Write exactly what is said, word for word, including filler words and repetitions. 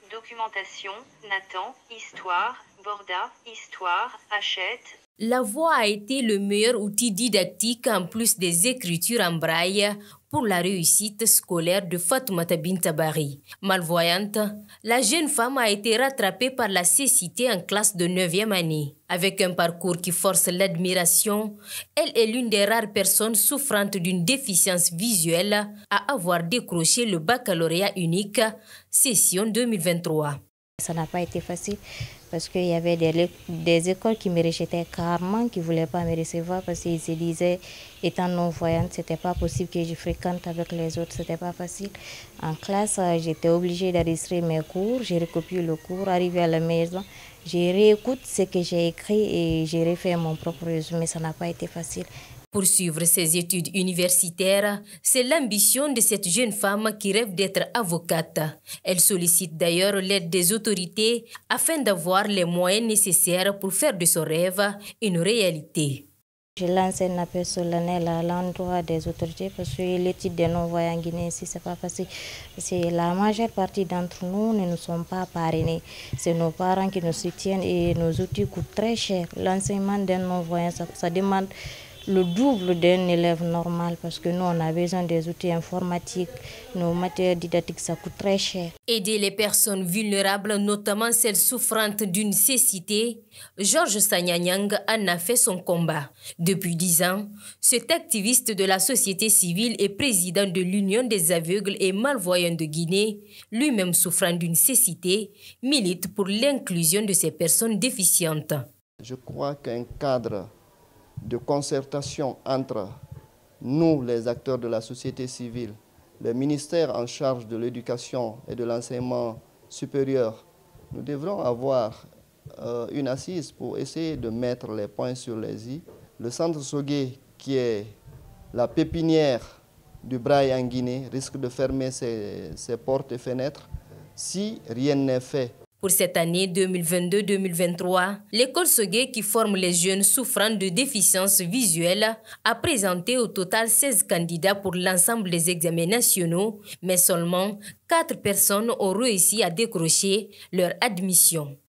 documentation, Nathan, histoire, Borda, histoire, Hachette. La voix a été le meilleur outil didactique en plus des écritures en braille pour la réussite scolaire de Fatoumata Binta Bari. Malvoyante, la jeune femme a été rattrapée par la cécité en classe de neuvième année. Avec un parcours qui force l'admiration, elle est l'une des rares personnes souffrantes d'une déficience visuelle à avoir décroché le baccalauréat unique session deux mille vingt-trois. Ça n'a pas été facile parce qu'il y avait des, des écoles qui me rejetaient carrément, qui ne voulaient pas me recevoir parce qu'ils se disaient, étant non-voyante, ce n'était pas possible que je fréquente avec les autres, ce n'était pas facile. En classe, j'étais obligée d'enregistrer mes cours, j'ai recopié le cours, arrivé à la maison, je réécoute ce que j'ai écrit et j'ai refait mon propre résumé, ça n'a pas été facile. Poursuivre ses études universitaires, c'est l'ambition de cette jeune femme qui rêve d'être avocate. Elle sollicite d'ailleurs l'aide des autorités afin d'avoir les moyens nécessaires pour faire de son rêve une réalité. Je lance un appel solennel à l'endroit des autorités parce que l'étude des non-voyants en Guinée, ici, ce n'est pas facile. Parce que la majeure partie d'entre nous ne nous sommes pas parrainés. C'est nos parents qui nous soutiennent et nos outils coûtent très cher. L'enseignement d'un non-voyant, ça, ça demande le double d'un élève normal parce que nous, on a besoin des outils informatiques, nos matériels didactiques, ça coûte très cher. Aider les personnes vulnérables, notamment celles souffrantes d'une cécité, Georges Sanyanyang en a fait son combat. Depuis dix ans, cet activiste de la société civile et président de l'Union des aveugles et malvoyants de Guinée, lui-même souffrant d'une cécité, milite pour l'inclusion de ces personnes déficientes. Je crois qu'un cadre de concertation entre nous, les acteurs de la société civile, le ministère en charge de l'éducation et de l'enseignement supérieur, nous devrons avoir euh, une assise pour essayer de mettre les points sur les i. Le centre Sogué, qui est la pépinière du braille en Guinée, risque de fermer ses, ses portes et fenêtres si rien n'est fait. Pour cette année deux mille vingt-deux deux mille vingt-trois, l'école Sogué, qui forme les jeunes souffrant de déficience visuelle, a présenté au total seize candidats pour l'ensemble des examens nationaux, mais seulement quatre personnes ont réussi à décrocher leur admission.